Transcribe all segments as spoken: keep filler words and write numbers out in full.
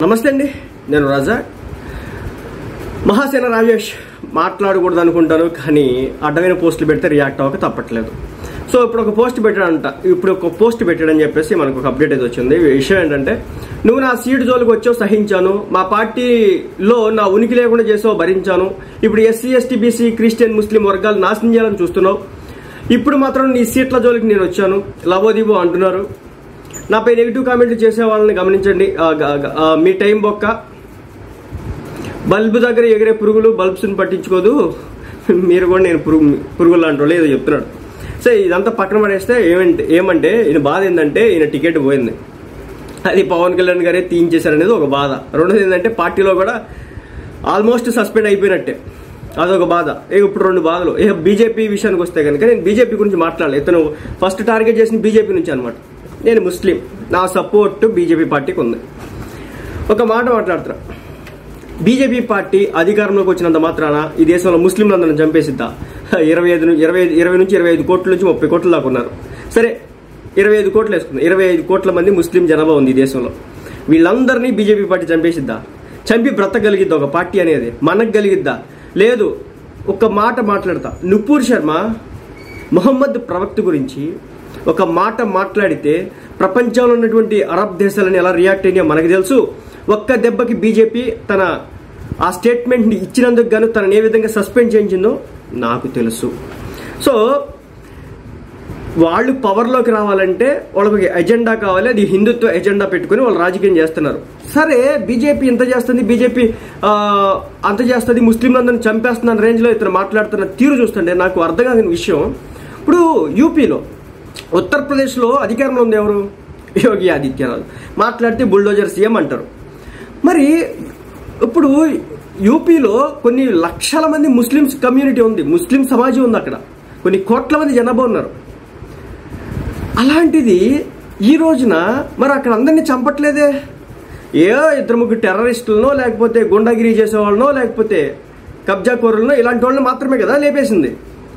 నమస్తే అండి, నేను రాజా. మహాసేన రాజేష్ మాట్లాడకూడదు అనుకుంటాను, కానీ అడ్డమైన పోస్టులు పెడితే రియాక్ట్ అవ్వక తప్పట్లేదు. సో ఇప్పుడు ఒక పోస్ట్ పెట్టాడంట, ఇప్పుడు ఒక పోస్ట్ పెట్టాడని చెప్పేసి మనకు ఒక అప్డేట్ అయితే వచ్చింది. విషయం ఏంటంటే, నువ్వు నా సీటు జోలికి వచ్చావు సహించాను, మా పార్టీలో నా ఉనికి లేకుండా చేసావు భరించాను, ఇప్పుడు SC ST BC Christian Muslim వర్గాలు నాశనం చేయాలని చూస్తున్నావు, ఇప్పుడు మాత్రం నీ సీట్ల జోలికి నేను వచ్చాను లవోదివో అంటున్నారు. నాపై నెగిటివ్ కామెంట్లు చేసే వాళ్ళని గమనించండి. మీ టైం బొక్క, బల్బు దగ్గర ఎగిరే పురుగులు బల్బ్స్ని పట్టించుకోదు, మీరు కూడా నేను పురుగు పురుగులు లాంటి వాళ్ళు ఏదో చెప్తున్నాడు. సో ఇదంతా పక్కన పడేస్తే ఏమంటే ఏమంటే ఈయన బాధ ఏంటంటే, ఈయన టికెట్ పోయింది, అది పవన్ కళ్యాణ్ గారే తీయించేశారనేది ఒక బాధ. రెండోది ఏంటంటే, పార్టీలో కూడా ఆల్మోస్ట్ సస్పెండ్ అయిపోయినట్టే, అదొక బాధ. ఇప్పుడు రెండు బాధలు. ఇక బీజేపీ విషయానికి వస్తే కనుక నేను బీజేపీ గురించి మాట్లాడాలి. ఇతను ఫస్ట్ టార్గెట్ చేసిన బీజేపీ నుంచి అనమాట. నేను ముస్లిం, నా సపోర్ట్ బీజేపీ పార్టీకి ఉంది. ఒక మాట మాట్లాడుతున్నా, బీజేపీ పార్టీ అధికారంలోకి వచ్చినంత మాత్రాన ఈ దేశంలో ముస్లింలందరిని చంపేసిద్దా? ఇరవై ఐదు ఇరవై ఇరవై నుంచి ఇరవై ఐదు కోట్ల నుంచి ముప్పై కోట్ల దాకా ఉన్నారు. సరే, ఇరవై ఐదు కోట్లు వేసుకుంది, ఇరవై ఐదు కోట్ల మంది ముస్లిం జనాభా ఉంది ఈ దేశంలో. వీళ్ళందరినీ బీజేపీ పార్టీ చంపేసిద్దా? చంపి బ్రతకగలిగిద్దా ఒక పార్టీ అనేది? మనకు కలిగిద్దా? లేదు. ఒక మాట మాట్లాడతా, నుపూర్ శర్మ మొహమ్మద్ ప్రవక్త గురించి ఒక మాట మాట్లాడితే ప్రపంచంలో ఉన్నటువంటి అరబ్ దేశాలని ఎలా రియాక్ట్ అయినా మనకు తెలుసు. ఒక్క దెబ్బకి బీజేపీ తన ఆ స్టేట్మెంట్ని ఇచ్చినందుకు గాను తనని ఏ విధంగా సస్పెండ్ చేయించిందో నాకు తెలుసు. సో వాళ్ళు పవర్లోకి రావాలంటే వాళ్ళకి ఎజెండా కావాలి, అది హిందుత్వ ఎజెండా పెట్టుకుని వాళ్ళు రాజకీయం చేస్తున్నారు. సరే, బీజేపీ ఇంత చేస్తుంది, బీజేపీ అంత చేస్తుంది, ముస్లింలందరినీ చంపేస్తున్న రేంజ్లో ఇతను మాట్లాడుతున్న తీరు చూస్తుంటే నాకు అర్థం కాని విషయం. ఇప్పుడు యూపీలో, ఉత్తరప్రదేశ్లో అధికారంలో ఉంది ఎవరు? యోగి ఆదిత్యనాథ్. మాట్లాడితే బుల్డోజర్ సీఎం అంటారు. మరి ఇప్పుడు యూపీలో కొన్ని లక్షల మంది ముస్లిమ్స్ కమ్యూనిటీ ఉంది, ముస్లిం సమాజం ఉంది, అక్కడ కొన్ని కోట్ల మంది జనాభా ఉన్నారు. అలాంటిది ఈ రోజున మరి అక్కడ అందరినీ చంపట్లేదే? ఏ ఇద్దరు ముగ్గురు టెర్రరిస్టులనో, లేకపోతే గుండాగిరి చేసేవాళ్ళనో, లేకపోతే కబ్జా కోరులనో, ఇలాంటి వాళ్ళని మాత్రమే కదా లేపేసింది.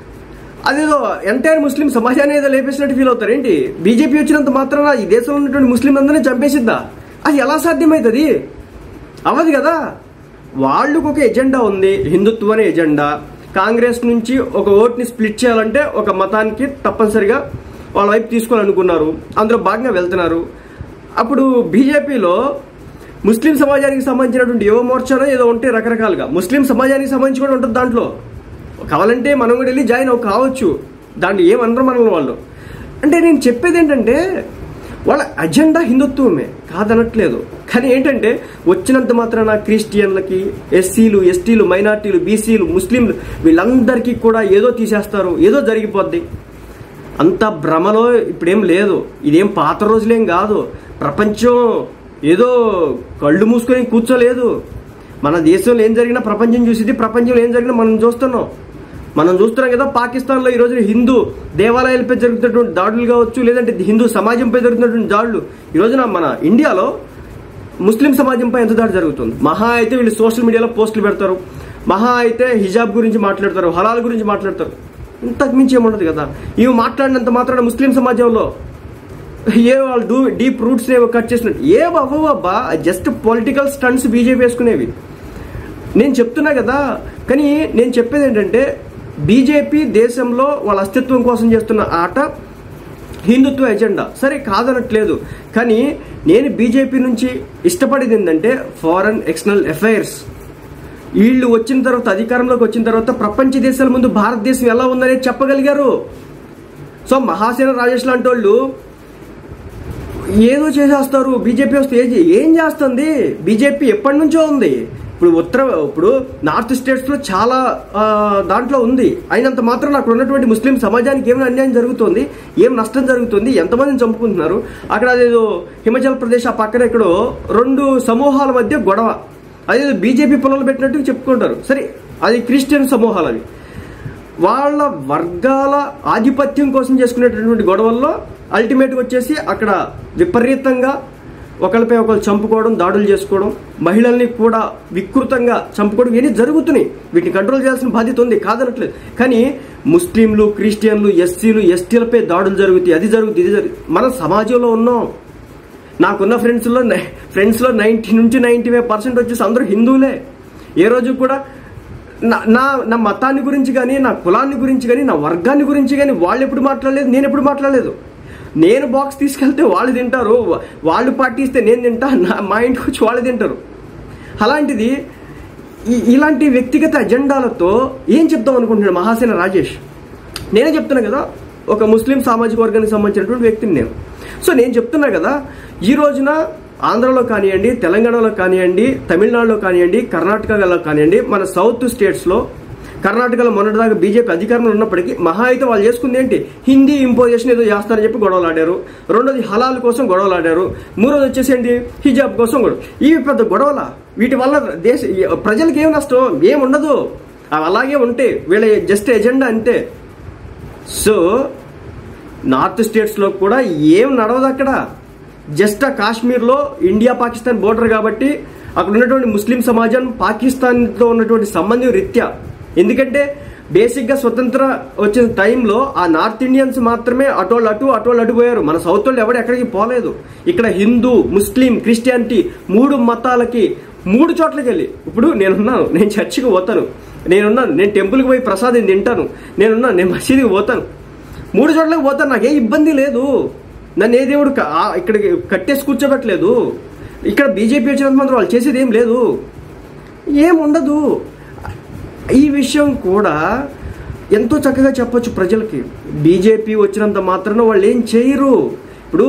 అదేదో ఎంటైర్ ముస్లిం సమాజాన్ని ఏదో లేపేసినట్టు ఫీల్ అవుతారు ఏంటి? బీజేపీ వచ్చినంత మాత్రాన ఈ దేశంలో ఉన్నటువంటి ముస్లింలందరినీ చంపేసిద్దా? అది ఎలా సాధ్యమవుతుంది? అవ్వదు కదా. వాళ్ళకు ఒక ఎజెండా ఉంది, హిందుత్వ అనే ఎజెండా. కాంగ్రెస్ నుంచి ఒక ఓట్ని స్ప్లిట్ చేయాలంటే ఒక మతానికి తప్పనిసరిగా వాళ్ళ వైపు తీసుకోవాలనుకున్నారు, అందులో భాగంగా వెళ్తున్నారు. అప్పుడు బీజేపీలో ముస్లిం సమాజానికి సంబంధించినటువంటి యువ మోర్చాలో ఏదో ఉంటే రకరకాలుగా ముస్లిం సమాజానికి సంబంధించి కూడా ఉంటుంది. దాంట్లో కావాలంటే మనం కూడా వెళ్ళి జాయిన్ అవ్వ కావచ్చు, దాంట్లో ఏమనరు మనల్ని వాళ్ళు. అంటే నేను చెప్పేది ఏంటంటే, వాళ్ళ అజెండా హిందుత్వమే కాదనట్లేదు, కానీ ఏంటంటే వచ్చినంత మాత్రాన క్రిస్టియన్లకి, ఎస్సీలు, ఎస్టీలు, మైనార్టీలు, బీసీలు, ముస్లింలు వీళ్ళందరికీ కూడా ఏదో తీసేస్తారు, ఏదో జరిగిపోద్ది. అంత భ్రమలో ఇప్పుడేం లేదు, ఇదేం పాత రోజులేం కాదు. ప్రపంచం ఏదో కళ్ళు మూసుకొని కూర్చోలేదు. మన దేశంలో ఏం జరిగినా ప్రపంచం చూసింది, ప్రపంచంలో ఏం జరిగినా మనం చూస్తున్నాం. మనం చూస్తున్నాం కదా, పాకిస్తాన్లో ఈ రోజున హిందూ దేవాలయాలపై జరుగుతున్నటువంటి దాడులు కావచ్చు, లేదంటే హిందూ సమాజంపై జరుగుతున్నటువంటి దాడులు. ఈ రోజున మన ఇండియాలో ముస్లిం సమాజంపై ఎంత దాడి జరుగుతుంది? మహా అయితే వీళ్ళు సోషల్ మీడియాలో పోస్టులు పెడతారు, మహా అయితే హిజాబ్ గురించి మాట్లాడతారు, హలాల్ గురించి మాట్లాడతారు, ఇంతకు మించి ఏముండదు కదా. ఇవి మాట్లాడినంత మాత్రాన ముస్లిం సమాజంలో ఏ వాళ్ళు డూ డీప్ రూట్స్ ఏవో కట్ చేసినట్టు ఏ అవ్వబ్బా, జస్ట్ పొలిటికల్ స్టంట్స్ బీజేపీ వేసుకునేవి. నేను చెప్తున్నా కదా, కానీ నేను చెప్పేది ఏంటంటే, బీజేపీ దేశంలో వాళ్ళ అస్తిత్వం కోసం చేస్తున్న ఆట హిందుత్వ ఎజెండా. సరే, కాదనట్లేదు, కానీ నేను బీజేపీ నుంచి ఇష్టపడేది ఏంటంటే ఫారెన్ ఎక్స్టర్నల్ అఫైర్స్. వీళ్ళు వచ్చిన తర్వాత, అధికారంలోకి వచ్చిన తర్వాత ప్రపంచ దేశాల ముందు భారతదేశం ఎలా ఉందనేది చెప్పగలిగారు. సో మహాసేన రాజేష్ లాంటి వాళ్ళు ఏదో చేసేస్తారు. బీజేపీ వస్తే ఏం చేస్తుంది? బీజేపీ ఎప్పటి నుంచో ఉంది. ఇప్పుడు ఉత్తర ఇప్పుడు నార్త్ స్టేట్స్ లో చాలా దాంట్లో ఉంది. అయినంత మాత్రం అక్కడ ఉన్నటువంటి ముస్లిం సమాజానికి ఏమైనా అన్యాయం జరుగుతుంది, ఏం నష్టం జరుగుతుంది, ఎంతమందిని చంపుకుంటున్నారు. అక్కడ అదేదో హిమాచల్ ప్రదేశ్ ఆ పక్కన ఎక్కడో రెండు సమూహాల మధ్య గొడవ, అదేదో బీజేపీ పొలాలు పెట్టినట్టు చెప్పుకుంటారు. సరే, అది క్రిస్టియన్ సమూహాలు, అవి వాళ్ళ వర్గాల ఆధిపత్యం కోసం చేసుకునేటటువంటి గొడవల్లో అల్టిమేట్గా వచ్చేసి అక్కడ విపరీతంగా ఒకరిపై ఒకరు చంపుకోవడం, దాడులు చేసుకోవడం, మహిళల్ని కూడా వికృతంగా చంపుకోవడం, ఇవన్నీ జరుగుతున్నాయి. వీటిని కంట్రోల్ చేయాల్సిన బాధ్యత ఉంది, కాదనట్లేదు. కానీ ముస్లింలు, క్రిస్టియన్లు, ఎస్సీలు, ఎస్టీలపై దాడులు జరుగుతాయి, అది జరుగుతుంది, ఇది జరుగుతుంది. మన సమాజంలో ఉన్నాం. నాకున్న ఫ్రెండ్స్లో ఫ్రెండ్స్లో నైంటీ నుంచి నైంటీ ఫైవ్ పర్సెంట్ వచ్చేసి అందరూ హిందువులే. ఏ రోజు కూడా నా నా మతాన్ని గురించి కానీ, నా కులాన్ని గురించి కానీ, నా వర్గాన్ని గురించి కానీ వాళ్ళు ఎప్పుడు మాట్లాడలేదు, నేను ఎప్పుడు మాట్లాడలేదు. నేను బాక్స్ తీసుకెళ్తే వాళ్ళు తింటారు, వాళ్ళు పార్టీస్తే నేను తింటా, నా మా ఇంటికి వచ్చి వాళ్ళు తింటారు. అలాంటిది ఇలాంటి వ్యక్తిగత అజెండాలతో ఏం చెప్తాం అనుకుంటున్నాడు మహాసేన రాజేష్? నేనే చెప్తున్నా కదా, ఒక ముస్లిం సామాజిక వర్గానికి సంబంధించినటువంటి వ్యక్తిని నేను. సో నేను చెప్తున్నా కదా, ఈ రోజున ఆంధ్రలో కానివ్వండి, తెలంగాణలో కానివ్వండి, తమిళనాడులో కానివ్వండి, కర్ణాటకలో కానివ్వండి, మన సౌత్ స్టేట్స్లో, కర్ణాటకలో మొన్నటిదాకా బీజేపీ అధికారంలో ఉన్నప్పటికీ మహా అయితే వాళ్ళు చేసుకుంది ఏంటి? హిందీ ఇంపోజిషన్ ఏదో చేస్తారని చెప్పి గొడవలు ఆడారు. రెండోది హలాల్ కోసం గొడవలు ఆడారు. మూడోది వచ్చేసి ఏంటి? హిజాబ్ కోసం గొడవ. ఇవి పెద్ద గొడవల. వీటి వల్ల దేశ ప్రజలకు ఏం నష్టం? ఏముండదు. అవి అలాగే ఉంటే వీళ్ళ జస్ట్ ఎజెండా అంతే. సో నార్త్ స్టేట్స్లో కూడా ఏం నడవదు అక్కడ. జస్ట్ ఆ కాశ్మీర్లో ఇండియా పాకిస్తాన్ బోర్డర్ కాబట్టి అక్కడ ఉన్నటువంటి ముస్లిం సమాజం పాకిస్తాన్తో ఉన్నటువంటి సంబంధం రీత్యా, ఎందుకంటే బేసిక్గా స్వతంత్ర వచ్చిన టైంలో ఆ నార్త్ ఇండియన్స్ మాత్రమే అటోళ్ళు అటు అటోళ్ళు అటు పోయారు. మన సౌత్ వాళ్ళు ఎవరు ఎక్కడికి పోలేదు. ఇక్కడ హిందూ, ముస్లిం, క్రిస్టియానిటీ మూడు మతాలకి మూడు చోట్లకి వెళ్ళి, ఇప్పుడు నేనున్నాను, నేను చర్చికి పోతాను, నేనున్నాను, నేను టెంపుల్కి పోయి ప్రసాదం తింటాను, నేనున్నాను, నేను మసీదుకి పోతాను, మూడు చోట్లకి పోతాను. నాకే ఇబ్బంది లేదు. నన్ను ఏ దేవుడు ఇక్కడికి కట్టేసి కూర్చోబెట్టలేదు. ఇక్కడ బీజేపీ వచ్చినంత మాత్రం వాళ్ళు చేసేది ఏం లేదు, ఏం ఉండదు. ఈ విషయం కూడా ఎంతో చక్కగా చెప్పొచ్చు ప్రజలకి. బీజేపీ వచ్చినంత మాత్రాన వాళ్ళు ఏం చేయరు. ఇప్పుడు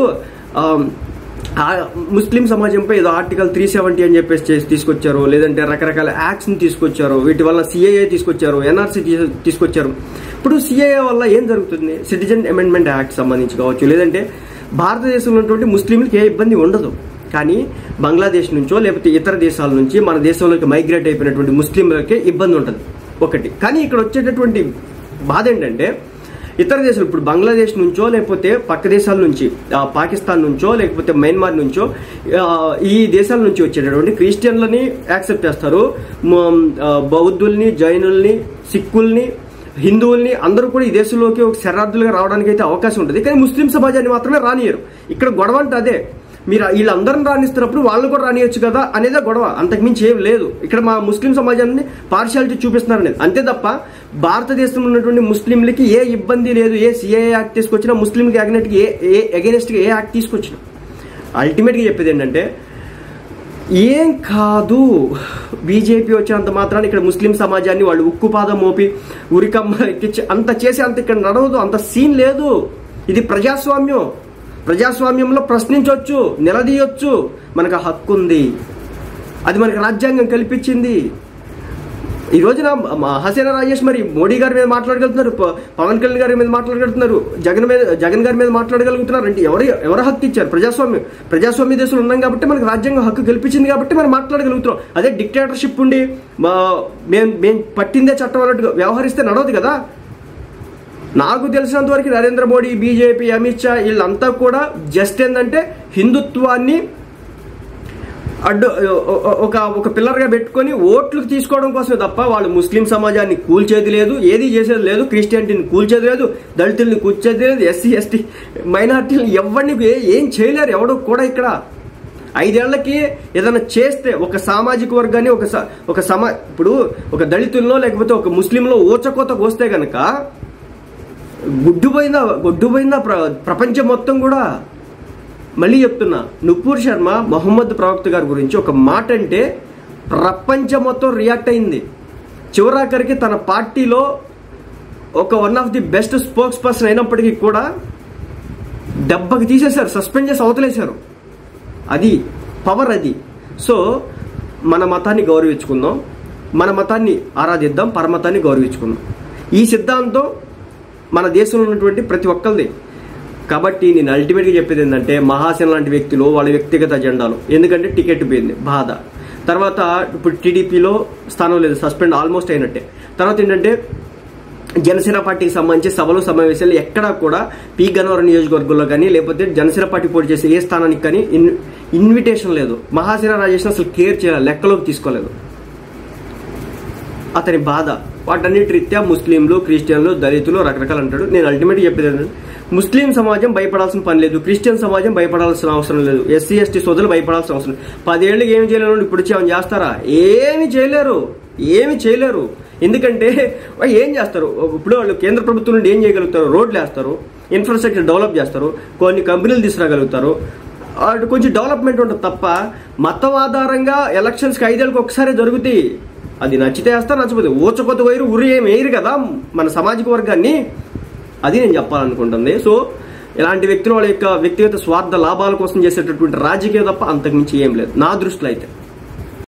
ముస్లిం సమాజంపై ఏదో ఆర్టికల్ త్రీ సెవెంటీ అని చెప్పేసి చేసి తీసుకొచ్చారు, లేదంటే రకరకాల యాక్ట్స్ని తీసుకొచ్చారు, వీటి వల్ల సిఏఏ తీసుకొచ్చారు, ఎన్ఆర్సీ తీసుకొచ్చారు. ఇప్పుడు సిఏఏ వల్ల ఏం జరుగుతుంది? సిటిజన్ అమెండ్మెంట్ యాక్ట్ సంబంధించి కావచ్చు, లేదంటే భారతదేశంలో ఉన్నటువంటి ముస్లింలకు ఏ ఇబ్బంది ఉండదు. కానీ బంగ్లాదేశ్ నుంచో లేకపోతే ఇతర దేశాల నుంచి మన దేశంలోకి మైగ్రేట్ అయిపోయినటువంటి ముస్లింలకే ఇబ్బంది ఉంటుంది ఒకటి. కానీ ఇక్కడ వచ్చేటటువంటి బాధ ఏంటంటే, ఇతర దేశాలు ఇప్పుడు బంగ్లాదేశ్ నుంచో లేకపోతే పక్క దేశాల నుంచి, పాకిస్తాన్ నుంచో లేకపోతే మయన్మార్ నుంచో ఈ దేశాల నుంచి వచ్చేటటువంటి క్రిస్టియన్లని యాక్సెప్ట్ చేస్తారు, బౌద్ధుల్ని, జైనుల్ని, సిక్కుల్ని, హిందువుల్ని అందరూ కూడా ఈ దేశంలోకి ఒక శరణార్థులుగా రావడానికి అయితే అవకాశం ఉంటుంది. కానీ ముస్లిం సమాజాన్ని మాత్రమే రానియరు. ఇక్కడ గొడవ అంటే అదే, మీరు వీళ్ళందరిని రాణిస్తున్నప్పుడు వాళ్ళు కూడా రానియొచ్చు కదా అనేదే గొడవ, అంతకుమించి ఏం లేదు. ఇక్కడ మా ముస్లిం సమాజాన్ని పార్షియాలిటీ చూపిస్తున్నారు అనేది అంతే తప్ప భారతదేశంలో ఉన్నటువంటి ముస్లింలకి ఏ ఇబ్బంది లేదు. ఏ సిఏఏ యాక్ట్ తీసుకొచ్చినా, ముస్లింకి అగెనెస్ట్గా ఏ అగెనెస్ట్గా ఏ యాక్ట్ తీసుకొచ్చినా, అల్టిమేట్గా చెప్పేది ఏంటంటే ఏం కాదు. బీజేపీ వచ్చినంత మాత్రాన్ని ఇక్కడ ముస్లిం సమాజాన్ని వాళ్ళు ఉక్కుపాదం మోపి ఉరికమ్మ ఎక్కించి అంత చేసి అంత ఇక్కడ నడవదు, అంత సీన్ లేదు. ఇది ప్రజాస్వామ్యం. ప్రజాస్వామ్యంలో ప్రశ్నించవచ్చు, నిలదీయొచ్చు, మనకు హక్కు ఉంది, అది మనకు రాజ్యాంగం కల్పించింది. ఈ రోజున మహాసేన రాజేష్ మరి మోడీ గారి మీద మాట్లాడగలుగుతున్నారు, పవన్ కళ్యాణ్ గారి మీద మాట్లాడగలుగుతున్నారు, జగన్ మీద జగన్ గారి మీద మాట్లాడగలుగుతున్నారు అంటే ఎవరు ఎవరు హక్కు ఇచ్చారు? ప్రజాస్వామ్యం. ప్రజాస్వామ్య దేశంలో ఉన్నాం కాబట్టి మనకు రాజ్యాంగం హక్కు కల్పించింది కాబట్టి మనం మాట్లాడగలుగుతున్నాం. అదే డిక్టేటర్షిప్ ఉండి మేము మేము పట్టిందే చట్టం అన్నట్టుగా వ్యవహరిస్తే నడవదు కదా. నాకు తెలిసినంత వరకు నరేంద్ర మోడీ, బీజేపీ, అమిత్ షా వీళ్ళంతా కూడా జస్ట్ ఏంటంటే హిందుత్వాన్ని అడ్డు ఒక ఒక పిల్లర్గా పెట్టుకొని ఓట్లు తీసుకోవడం కోసమే తప్ప వాళ్ళు ముస్లిం సమాజాన్ని కూల్చేది లేదు, ఏది చేసేది లేదు, క్రిస్టియానిటీని కూల్చేది లేదు, దళితుల్ని కూల్చేది లేదు, ఎస్సీ ఎస్టీ మైనార్టీలను ఎవరిని ఏం చేయలేరు ఎవడు కూడా. ఇక్కడ ఐదేళ్లకి ఏదైనా చేస్తే ఒక సామాజిక వర్గాన్ని ఒక ఒక సమా ఇప్పుడు ఒక దళితుల్లో లేకపోతే ఒక ముస్లింలో ఊచకోత కోస్తే గనక గుడ్డుపోయిందా గుడ్డుపోయిందా ప్రపంచం మొత్తం కూడా. మళ్ళీ చెప్తున్నా, నుపూర్ శర్మ మొహమ్మద్ ప్రవక్త గారి గురించి ఒక మాట అంటే ప్రపంచం మొత్తం రియాక్ట్ అయింది. చివరాఖరికి తన పార్టీలో ఒక one of the best spokesperson అయినప్పటికీ కూడా దెబ్బకి తీసేశారు, సస్పెండ్ చేసి అవతలేశారు. అది పవర్ అది. సో మన మతాన్ని గౌరవించుకుందాం, మన మతాన్ని ఆరాధిద్దాం, పరమతాన్ని గౌరవించుకుందాం. ఈ సిద్ధాంతం మన దేశంలో ఉన్నటువంటి ప్రతి ఒక్కరిది. కాబట్టి నేను అల్టిమేట్గా చెప్పేది ఏంటంటే మహాసేన లాంటి వ్యక్తులు వాళ్ళ వ్యక్తిగత అజెండాలు, ఎందుకంటే టికెట్ పోయింది బాధ, తర్వాత ఇప్పుడు టీడీపీలో స్థానం లేదు, సస్పెండ్ ఆల్మోస్ట్ అయినట్టే. తర్వాత ఏంటంటే జనసేన పార్టీకి సంబంధించి సభలు సమావేశాలు ఎక్కడా కూడా పి గన్నవరం నియోజకవర్గంలో కానీ లేకపోతే జనసేన పార్టీ పోటీ చేసే ఏ స్థానానికి కానీ ఇన్ ఇన్విటేషన్ లేదు. మహాసేన రాజేష్ అసలు కేర్ చేయాలి, లెక్కలోకి తీసుకోలేదు. అతని బాధ వాటన్నిటి రీత్యా ముస్లింలు, క్రిస్టియన్లు, దళితులు రకరకాలు అంటాడు. నేను అల్టిమేట్గా చెప్పేది ఏంటంటే ముస్లిం సమాజం భయపడాల్సిన పని లేదు, క్రిస్టియన్ సమాజం భయపడాల్సిన అవసరం లేదు, ఎస్సీ ఎస్టీ సోదరులు భయపడాల్సిన అవసరం లేదు. పదేళ్ళకి ఏమి చేయలేరు, ఇప్పుడు వచ్చి ఏమైనా చేస్తారా? ఏమి చేయలేరు, ఏమి చేయలేరు. ఎందుకంటే ఏం చేస్తారు? ఇప్పుడు వాళ్ళు కేంద్ర ప్రభుత్వం నుండి ఏం చేయగలుగుతారు? రోడ్లు వేస్తారు, ఇన్ఫ్రాస్ట్రక్చర్ డెవలప్ చేస్తారు, కొన్ని కంపెనీలు తీసుకురాగలుగుతారు, అటు కొంచెం డెవలప్మెంట్ ఉంటుంది తప్ప మతం ఆధారంగా ఎలక్షన్స్కి ఐదేళ్ళకి ఒకసారి జరుగుతాయి. అది నచ్చితే వేస్తారు, నచ్చకపోతే ఊచకొత్త వైరు ఉరి ఏమి వేయరు కదా మన సామాజిక వర్గాన్ని. అది నేను చెప్పాలనుకుంటుంది. సో ఇలాంటి వ్యక్తులు వాళ్ళ యొక్క వ్యక్తిగత స్వార్థ లాభాల కోసం చేసేటటువంటి రాజకీయం తప్ప అంతకుమించి ఏం లేదు నా దృష్టిలో అయితే.